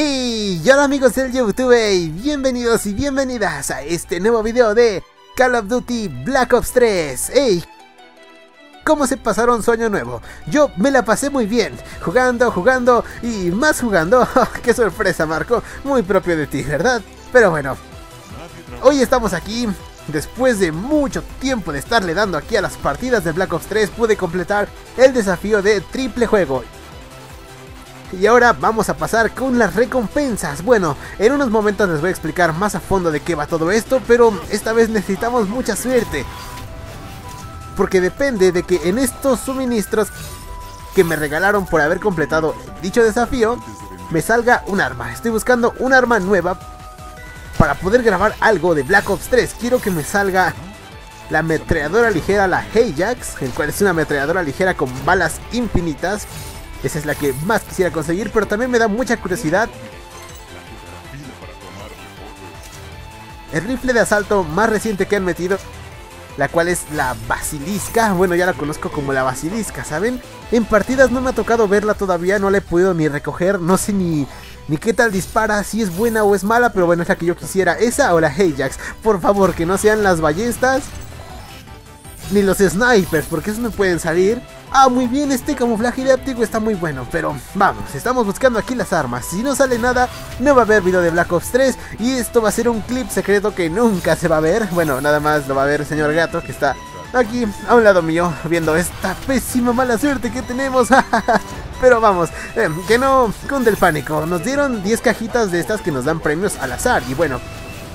Y hola amigos del YouTube, y bienvenidos y bienvenidas a este nuevo video de Call of Duty Black Ops 3. ¡Ey! ¿Cómo se pasaron su año nuevo? Yo me la pasé muy bien, jugando y más jugando. ¡Qué sorpresa, Marco! Muy propio de ti, ¿verdad? Pero bueno, hoy estamos aquí. Después de mucho tiempo de estarle dando aquí a las partidas de Black Ops 3, pude completar el desafío de triple juego. Y ahora vamos a pasar con las recompensas. Bueno, en unos momentos les voy a explicar más a fondo de qué va todo esto, pero esta vez necesitamos mucha suerte. Porque depende de que en estos suministros que me regalaron por haber completado dicho desafío, me salga un arma. Estoy buscando un arma nueva para poder grabar algo de Black Ops 3. Quiero que me salga la ametralladora ligera, la Ajax, el cual es una ametralladora ligera con balas infinitas. Esa es la que más quisiera conseguir, pero también me da mucha curiosidad el rifle de asalto más reciente que han metido, la cual es la Basilisca. Bueno, ya la conozco como la Basilisca, ¿saben? En partidas no me ha tocado verla todavía, no la he podido ni recoger, no sé ni qué tal dispara, si es buena o es mala, pero bueno, es la que yo quisiera, esa o la Ajax. Por favor, que no sean las ballestas ni los snipers, porque esos me pueden salir. Ah, muy bien, este camuflaje de óptico está muy bueno, pero vamos, estamos buscando aquí las armas. Si no sale nada, no va a haber video de Black Ops 3 y esto va a ser un clip secreto que nunca se va a ver. Bueno, nada más lo va a ver el señor gato, que está aquí a un lado mío, viendo esta pésima mala suerte que tenemos. Pero vamos, que no cunde el pánico. Nos dieron 10 cajitas de estas que nos dan premios al azar. Y bueno,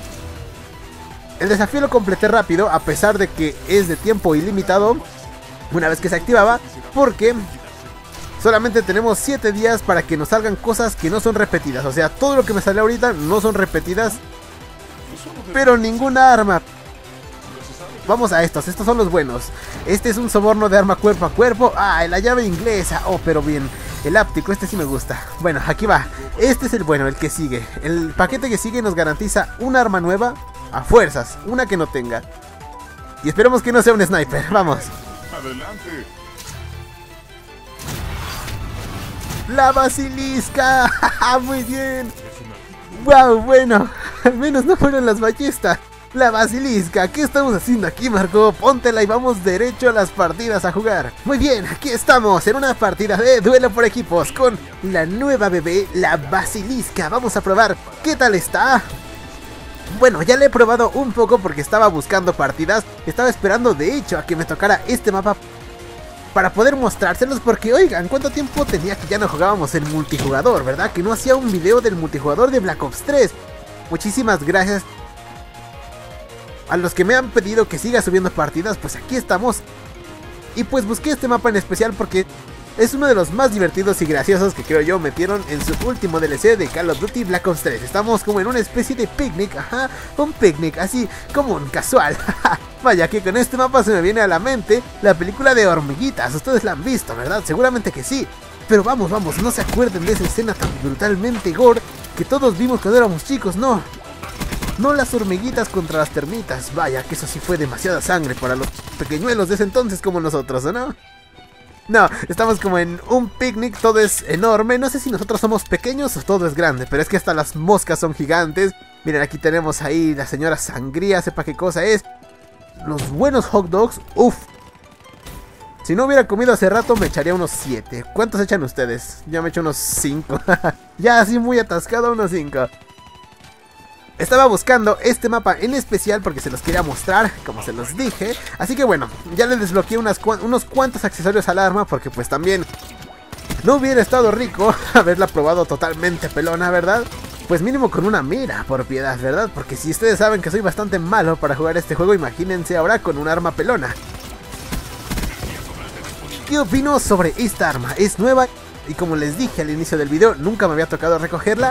el desafío lo completé rápido, a pesar de que es de tiempo ilimitado una vez que se activaba, porque solamente tenemos 7 días para que nos salgan cosas que no son repetidas. O sea, todo lo que me sale ahorita no son repetidas, pero ninguna arma. Vamos a estos son los buenos. Este es un soborno de arma cuerpo a cuerpo. Ah, la llave inglesa. Oh, pero bien, el áptico, este sí me gusta. Bueno, aquí va, este es el bueno, el que sigue. El paquete que sigue nos garantiza una arma nueva, a fuerzas, una que no tenga. Y esperemos que no sea un sniper, vamos. Adelante. La Basilisca. Muy bien. Wow, bueno, al menos no fueron las ballestas. La Basilisca, ¿qué estamos haciendo aquí, Marco? Póntela y vamos derecho a las partidas a jugar. Muy bien, aquí estamos en una partida de duelo por equipos con la nueva bebé, la Basilisca. Vamos a probar qué tal está. Bueno, ya le he probado un poco porque estaba buscando partidas. Estaba esperando de hecho a que me tocara este mapa para poder mostrárselos, porque oigan, ¿cuánto tiempo tenía que ya no jugábamos el multijugador? ¿Verdad? Que no hacía un video del multijugador de Black Ops 3. Muchísimas gracias a los que me han pedido que siga subiendo partidas. Pues aquí estamos. Y pues busqué este mapa en especial porque es uno de los más divertidos y graciosos que creo yo metieron en su último DLC de Call of Duty Black Ops 3. Estamos como en una especie de picnic, ajá, un picnic, así como un casual. Vaya que con este mapa se me viene a la mente la película de Hormiguitas. Ustedes la han visto, ¿verdad? Seguramente que sí. Pero vamos, no se acuerden de esa escena tan brutalmente gore que todos vimos cuando éramos chicos, no. No las hormiguitas contra las termitas. Vaya que eso sí fue demasiada sangre para los pequeñuelos de ese entonces como nosotros, ¿o no? No, estamos como en un picnic, todo es enorme. No sé si nosotros somos pequeños o todo es grande, pero es que hasta las moscas son gigantes. Miren, aquí tenemos ahí la señora Sangría, sepa qué cosa es. Los buenos hot dogs, uff. Si no hubiera comido hace rato me echaría unos 7. ¿Cuántos echan ustedes? Yo me echo unos 5. Ya así muy atascado, unos 5. Estaba buscando este mapa en especial porque se los quería mostrar, como se los dije. Así que bueno, ya le desbloqueé unos cuantos accesorios al arma, porque pues también no hubiera estado rico haberla probado totalmente pelona, ¿verdad? Pues mínimo con una mira, por piedad, ¿verdad? Porque si ustedes saben que soy bastante malo para jugar este juego, imagínense ahora con un arma pelona. ¿Qué opino sobre esta arma? Es nueva y como les dije al inicio del video, nunca me había tocado recogerla.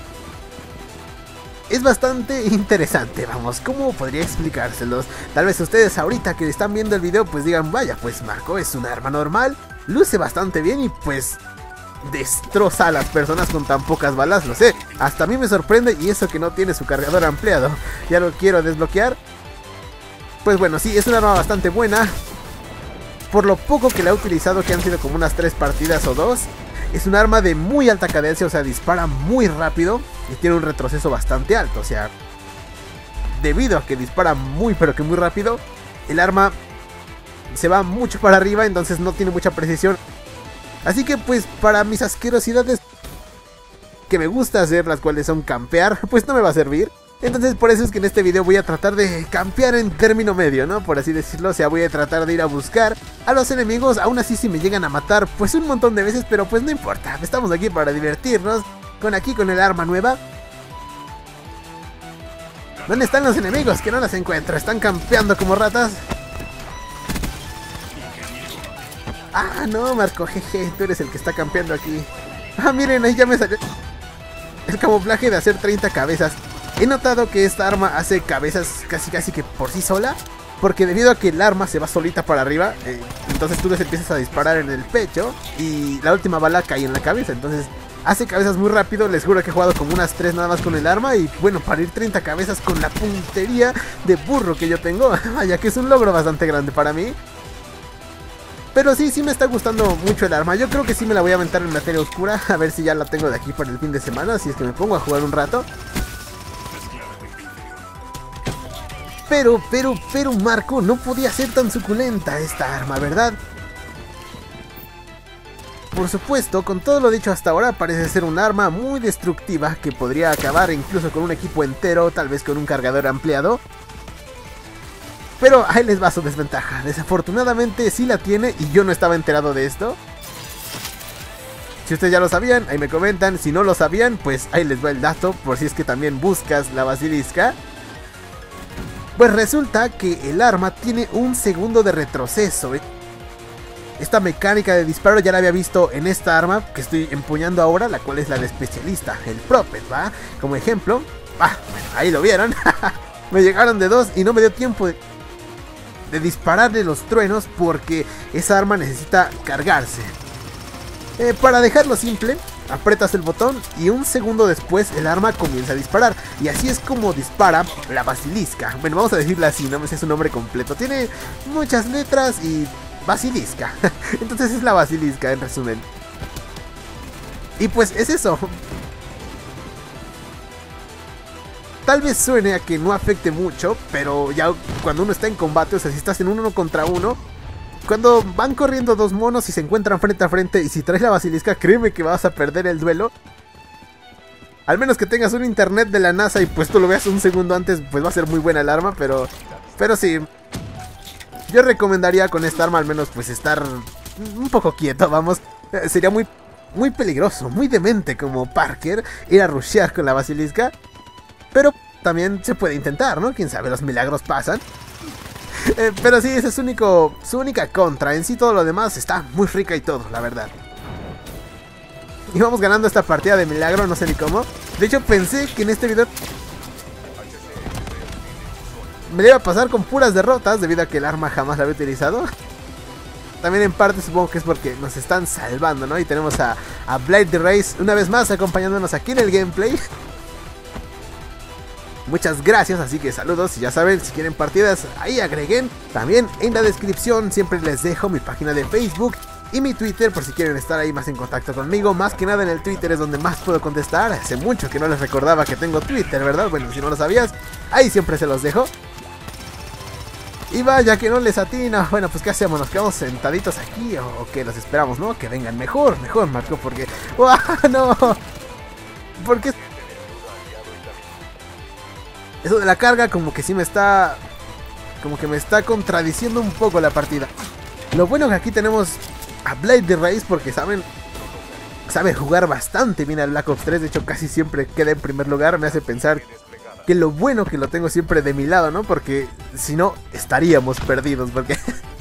Es bastante interesante, vamos, ¿cómo podría explicárselos? Tal vez ustedes ahorita que están viendo el video pues digan, vaya, pues Marco, es un arma normal, luce bastante bien y pues destroza a las personas con tan pocas balas, lo sé. Hasta a mí me sorprende y eso que no tiene su cargador ampliado. Ya lo quiero desbloquear. Pues bueno, sí, es una arma bastante buena. Por lo poco que la he utilizado, que han sido como unas 3 partidas o 2. Es un arma de muy alta cadencia, o sea, dispara muy rápido y tiene un retroceso bastante alto. O sea, debido a que dispara muy pero que muy rápido, el arma se va mucho para arriba, entonces no tiene mucha precisión. Así que pues para mis asquerosidades que me gusta hacer, las cuales son campear, pues no me va a servir. Entonces por eso es que en este video voy a tratar de campear en término medio, ¿no? Por así decirlo, o sea, voy a tratar de ir a buscar a los enemigos. Aún así si me llegan a matar, pues un montón de veces, pero pues no importa. Estamos aquí para divertirnos, con el arma nueva. ¿Dónde están los enemigos? Que no los encuentro, están campeando como ratas. Ah, no, Marco, jeje, tú eres el que está campeando aquí. Ah, miren, ahí ya me salió el camuflaje de hacer 30 cabezas. He notado que esta arma hace cabezas casi que por sí sola, porque debido a que el arma se va solita para arriba, entonces tú les empiezas a disparar en el pecho y la última bala cae en la cabeza. Entonces hace cabezas muy rápido. Les juro que he jugado como unas 3 nada más con el arma. Y bueno, para ir 30 cabezas con la puntería de burro que yo tengo, vaya que es un logro bastante grande para mí. Pero sí me está gustando mucho el arma. Yo creo que sí me la voy a aventar en materia oscura, a ver si ya la tengo de aquí para el fin de semana, si es que me pongo a jugar un rato. Pero Marco, no podía ser tan suculenta esta arma, ¿verdad? Por supuesto, con todo lo dicho hasta ahora, parece ser un arma muy destructiva que podría acabar incluso con un equipo entero, tal vez con un cargador ampliado. Pero ahí les va su desventaja. Desafortunadamente sí la tiene y yo no estaba enterado de esto. Si ustedes ya lo sabían, ahí me comentan. Si no lo sabían, pues ahí les va el dato, por si es que también buscas la basilisca. Pues resulta que el arma tiene un segundo de retroceso. Esta mecánica de disparo ya la había visto en esta arma que estoy empuñando ahora, la cual es la de especialista, el Prophet, ¿va? Como ejemplo. Ah, bueno, ahí lo vieron. Me llegaron de 2 y no me dio tiempo de dispararle los truenos porque esa arma necesita cargarse. Para dejarlo simple, aprietas el botón y un segundo después el arma comienza a disparar. Y así es como dispara la basilisca. Bueno, vamos a decirla así, no me sé su nombre completo. Tiene muchas letras y basilisca. Entonces es la basilisca en resumen. Y pues es eso. Tal vez suene a que no afecte mucho, pero ya cuando uno está en combate, o sea, si estás en un 1 contra 1, cuando van corriendo dos monos y se encuentran frente a frente y si traes la basilisca, créeme que vas a perder el duelo. Al menos que tengas un internet de la NASA y pues tú lo veas un segundo antes, pues va a ser muy buena el arma, pero sí. Yo recomendaría con esta arma al menos pues estar un poco quieto, vamos. Sería muy peligroso, muy demente como Parker ir a rushear con la basilisca. Pero también se puede intentar, ¿no? Quién sabe, los milagros pasan. Pero sí, esa es su única contra. En sí todo lo demás está muy rica y todo, la verdad. Y vamos ganando esta partida de milagro, no sé ni cómo. De hecho pensé que en este video me iba a pasar con puras derrotas, debido a que el arma jamás la había utilizado. También en parte supongo que es porque nos están salvando, ¿no? Y tenemos a Blade the Race una vez más acompañándonos aquí en el gameplay. Muchas gracias, así que saludos y ya saben, si quieren partidas ahí agreguen. También en la descripción siempre les dejo mi página de Facebook y mi Twitter por si quieren estar ahí más en contacto conmigo. Más que nada en el Twitter es donde más puedo contestar. Hace mucho que no les recordaba que tengo Twitter, ¿verdad? Bueno, si no lo sabías, ahí siempre se los dejo. Y vaya que no les atina. Bueno, pues ¿qué hacemos? ¿Nos quedamos sentaditos aquí o que los esperamos, no? Que vengan mejor Marco, porque... ¡Wow! ¡No! Porque... eso de la carga como que sí me está... como que me está contradiciendo un poco la partida. Lo bueno que aquí tenemos a Blade the Race porque sabe jugar bastante bien al Black Ops 3. De hecho casi siempre queda en primer lugar. Me hace pensar que lo bueno que lo tengo siempre de mi lado, ¿no? Porque si no estaríamos perdidos. Porque...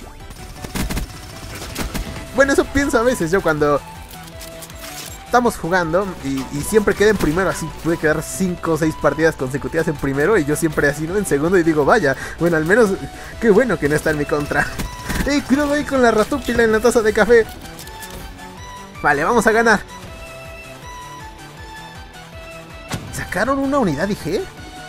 bueno, eso pienso a veces yo cuando... estamos jugando y siempre quedé en primero, así pude quedar 5 o 6 partidas consecutivas en primero y yo siempre así, ¿no? En segundo y digo, vaya, bueno, al menos, qué bueno que no está en mi contra. ¡Ey, cuidado ahí con la ratúpila en la taza de café! Vale, vamos a ganar. ¿Sacaron una unidad IG?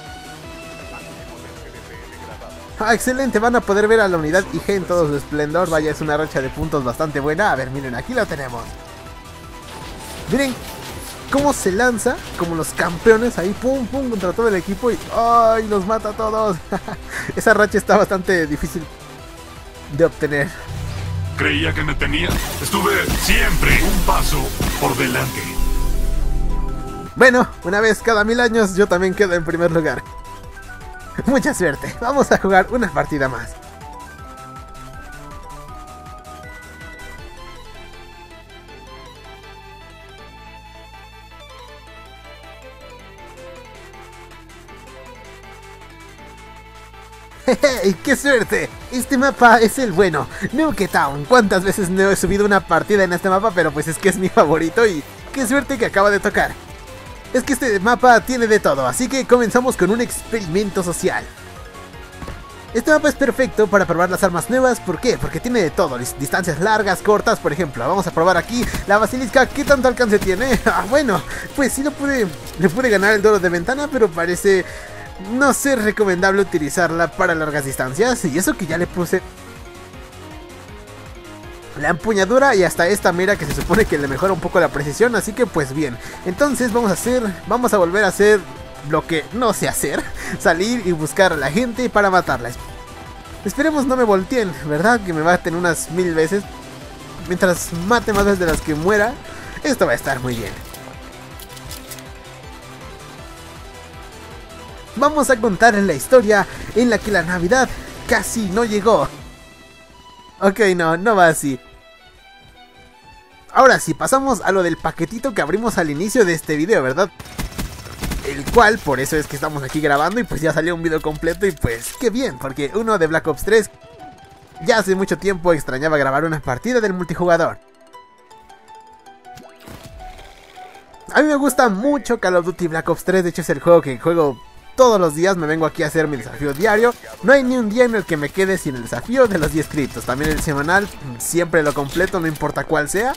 Ah, excelente, van a poder ver a la unidad IG en todo su esplendor. Vaya, es una racha de puntos bastante buena. A ver, miren, aquí lo tenemos. Miren cómo se lanza, como los campeones ahí, pum, pum, contra todo el equipo y ¡ay! Los mata a todos. Esa racha está bastante difícil de obtener. Creía que me tenía. Estuve siempre un paso por delante. Bueno, una vez cada 1000 años yo también quedo en primer lugar. Mucha suerte, vamos a jugar una partida más. ¡Hey! ¡Qué suerte! Este mapa es el bueno, Nuke Town. ¿Cuántas veces no he subido una partida en este mapa? Pero pues es que es mi favorito y qué suerte que acaba de tocar. Es que este mapa tiene de todo, así que comenzamos con un experimento social. Este mapa es perfecto para probar las armas nuevas. ¿Por qué? Porque tiene de todo, distancias largas, cortas, por ejemplo. Vamos a probar aquí la basilisca. ¿Qué tanto alcance tiene? Bueno, pues sí le pude ganar el duelo de ventana, pero parece no ser recomendable utilizarla para largas distancias. Y eso que ya le puse la empuñadura y hasta esta mira que se supone que le mejora un poco la precisión. Así que pues bien, entonces vamos a volver a hacer lo que no sé hacer: salir y buscar a la gente para matarla. Esperemos no me volteen, ¿verdad? Que me maten unas 1000 veces. Mientras mate más veces de las que muera, esto va a estar muy bien. Vamos a contar la historia en la que la Navidad casi no llegó. Ok, no va así. Ahora sí, pasamos a lo del paquetito que abrimos al inicio de este video, ¿verdad? El cual, por eso es que estamos aquí grabando y pues ya salió un video completo y pues qué bien, porque uno de Black Ops 3 ya hace mucho tiempo extrañaba grabar una partida del multijugador. A mí me gusta mucho Call of Duty Black Ops 3, de hecho es el juego que juego todos los días. Me vengo aquí a hacer mi desafío diario. No hay ni un día en el que me quede sin el desafío de los 10 criptos. También el semanal, siempre lo completo, no importa cuál sea.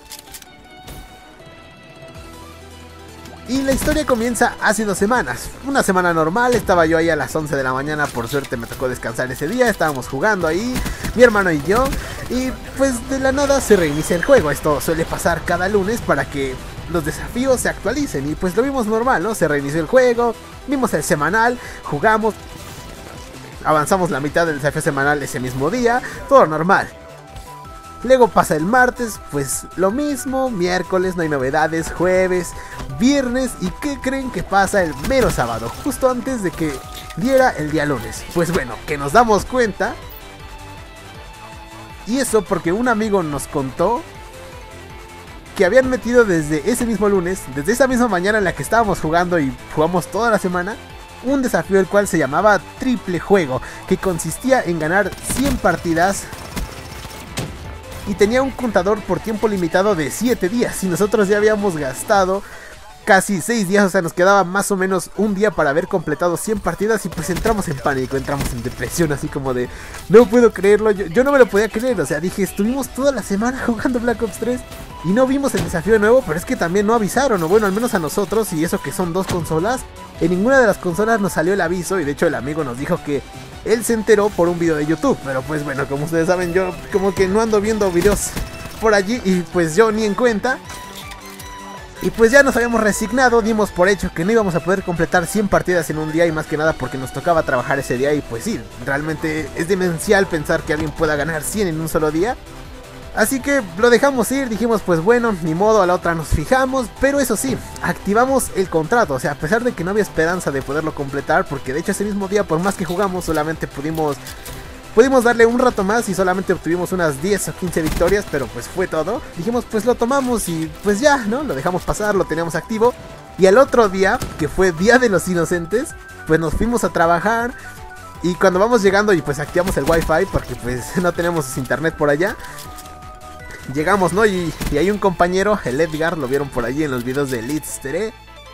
Y la historia comienza hace 2 semanas. Una semana normal, estaba yo ahí a las 11 de la mañana. Por suerte me tocó descansar ese día. Estábamos jugando ahí, mi hermano y yo. Y pues de la nada se reinicia el juego. Esto suele pasar cada lunes para que los desafíos se actualicen. Y pues lo vimos normal, ¿no? Se reinició el juego, vimos el semanal, jugamos, avanzamos la mitad del desafío semanal ese mismo día. Todo normal. Luego pasa el martes, pues lo mismo, miércoles no hay novedades, jueves, viernes, ¿y qué creen que pasa el mero sábado? Justo antes de que diera el día lunes. Pues bueno, que nos damos cuenta, y eso porque un amigo nos contó que habían metido desde ese mismo lunes, desde esa misma mañana en la que estábamos jugando y jugamos toda la semana, un desafío el cual se llamaba Triple Juego, que consistía en ganar 100 partidas y tenía un contador por tiempo limitado de 7 días. Y nosotros ya habíamos gastado casi 6 días, o sea, nos quedaba más o menos un día para haber completado 100 partidas. Y pues entramos en pánico, entramos en depresión, así como de no puedo creerlo. Yo no me lo podía creer, o sea, dije, estuvimos toda la semana jugando Black Ops 3 y no vimos el desafío nuevo. Pero es que también no avisaron, o bueno, al menos a nosotros, y eso que son 2 consolas, en ninguna de las consolas nos salió el aviso. Y de hecho el amigo nos dijo que él se enteró por un video de YouTube. Pero pues bueno, como ustedes saben, yo como que no ando viendo videos por allí y pues yo ni en cuenta. Y pues ya nos habíamos resignado, dimos por hecho que no íbamos a poder completar 100 partidas en un día. Y más que nada porque nos tocaba trabajar ese día. Y pues sí, realmente es demencial pensar que alguien pueda ganar 100 en un solo día. Así que lo dejamos ir, dijimos pues bueno, ni modo, a la otra nos fijamos. Pero eso sí, activamos el contrato, o sea, a pesar de que no había esperanza de poderlo completar, porque de hecho ese mismo día, por más que jugamos, solamente pudimos darle un rato más y solamente obtuvimos unas 10 o 15 victorias, pero pues fue todo. Dijimos pues lo tomamos y pues ya, ¿no? Lo dejamos pasar, lo teníamos activo. Y al otro día, que fue Día de los Inocentes, pues nos fuimos a trabajar. Y cuando vamos llegando y pues activamos el wifi, porque pues no tenemos internet por allá. Llegamos, ¿no? Y hay un compañero, el Edgar, lo vieron por allí en los videos de Lidstere.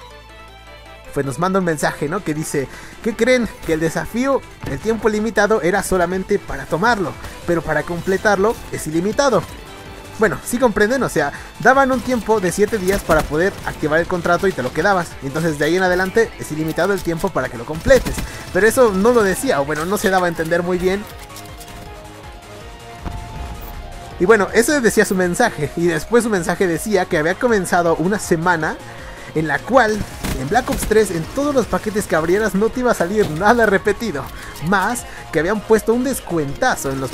Pues nos manda un mensaje, ¿no? Que dice, ¿qué creen? Que el desafío, el tiempo limitado era solamente para tomarlo, pero para completarlo es ilimitado. Bueno, sí comprenden, o sea, daban un tiempo de 7 días para poder activar el contrato y te lo quedabas. Entonces de ahí en adelante es ilimitado el tiempo para que lo completes. Pero eso no lo decía, o bueno, no se daba a entender muy bien. Y bueno, eso decía su mensaje. Y después su mensaje decía que había comenzado una semana en la cual en Black Ops 3 en todos los paquetes que abrieras no te iba a salir nada repetido. Más que habían puesto un descuentazo en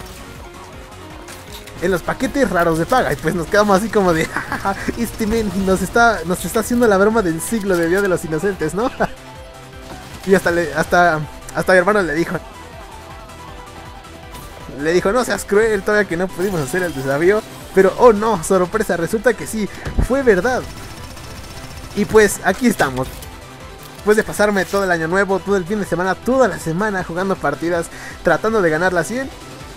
los paquetes raros de paga. Y pues nos quedamos así como de este men nos está haciendo la broma del siglo de Día de los Inocentes, ¿no? Y hasta mi hermano le dijo, no seas cruel, todavía que no pudimos hacer el desafío. Pero oh no, sorpresa, resulta que sí, fue verdad. Y pues aquí estamos. Después de pasarme todo el año nuevo, todo el fin de semana, toda la semana jugando partidas, tratando de ganar la 100,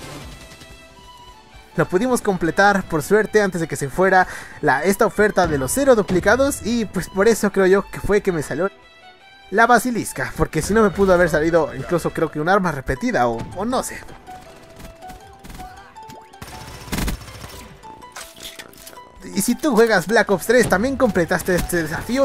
lo pudimos completar por suerte antes de que se fuera esta oferta de los 0 duplicados. Y pues por eso creo yo que fue que me salió la basilisca, porque si no me pudo haber salido incluso creo que un arma repetida o no sé. Y si tú juegas Black Ops 3, también completaste este desafío.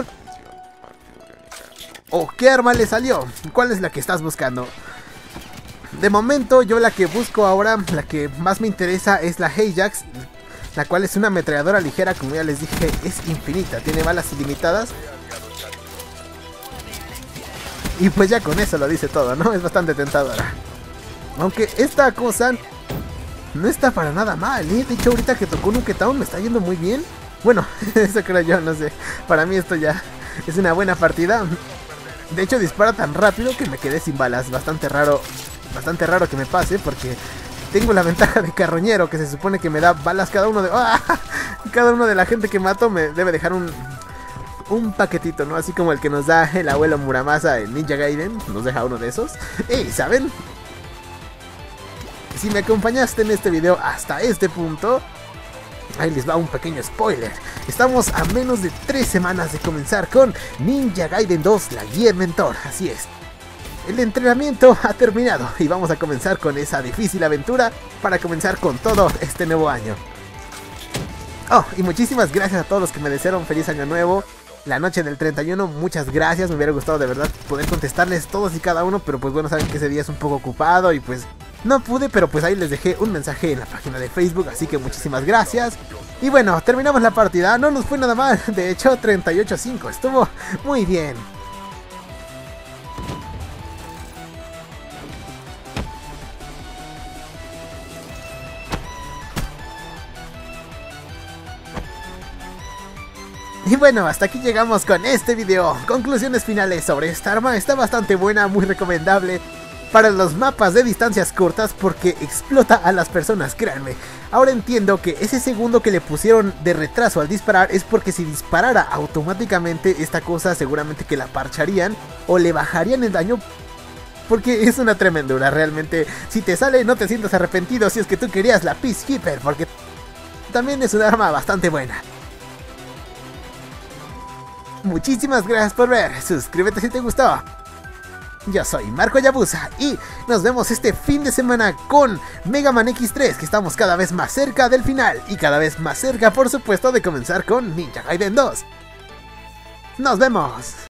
¿O qué arma le salió? ¿Cuál es la que estás buscando? De momento yo la que busco ahora, la que más me interesa es la Ajax, la cual es una ametralladora ligera, como ya les dije, es infinita, tiene balas ilimitadas. Y pues ya con eso lo dice todo, ¿no? Es bastante tentadora. Aunque esta cosa no está para nada mal, ¿eh? De hecho ahorita que tocó Nuketown me está yendo muy bien. Bueno, eso creo yo, no sé. Para mí esto ya es una buena partida. De hecho dispara tan rápido que me quedé sin balas. Bastante raro que me pase, porque tengo la ventaja de carroñero, que se supone que me da balas cada uno de... ¡Ah! Cada uno de la gente que mato me debe dejar un paquetito, ¿no? Así como el que nos da el abuelo Muramasa en Ninja Gaiden. Nos deja uno de esos. ¡Ey! ¿Saben? Si me acompañaste en este video hasta este punto, ahí les va un pequeño spoiler. Estamos a menos de 3 semanas de comenzar con Ninja Gaiden 2, la guía mentor. Así es. El entrenamiento ha terminado y vamos a comenzar con esa difícil aventura para comenzar con todo este nuevo año. Oh, y muchísimas gracias a todos los que me desearon feliz año nuevo. La noche del 31, muchas gracias. Me hubiera gustado de verdad poder contestarles todos y cada uno, pero pues bueno, saben que ese día es un poco ocupado y pues no pude, pero pues ahí les dejé un mensaje en la página de Facebook, así que muchísimas gracias. Y bueno, terminamos la partida, no nos fue nada mal, de hecho 38-5, estuvo muy bien. Y bueno, hasta aquí llegamos con este video. Conclusiones finales sobre esta arma. Está bastante buena, muy recomendable para los mapas de distancias cortas porque explota a las personas, créanme. Ahora entiendo que ese segundo que le pusieron de retraso al disparar es porque si disparara automáticamente esta cosa seguramente que la parcharían o le bajarían el daño. Porque es una tremendura, realmente. Si te sale, no te sientas arrepentido si es que tú querías la Peacekeeper, porque también es un arma bastante buena. Muchísimas gracias por ver, suscríbete si te gustó. Yo soy Marco Hayabusa y nos vemos este fin de semana con Mega Man X3, que estamos cada vez más cerca del final y cada vez más cerca, por supuesto, de comenzar con Ninja Gaiden 2. ¡Nos vemos!